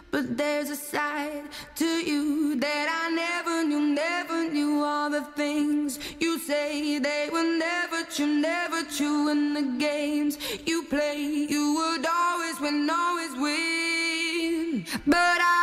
But there's a side to you that I never knew. All the things you say, they were never true. In the games you play, you would always win, always win. But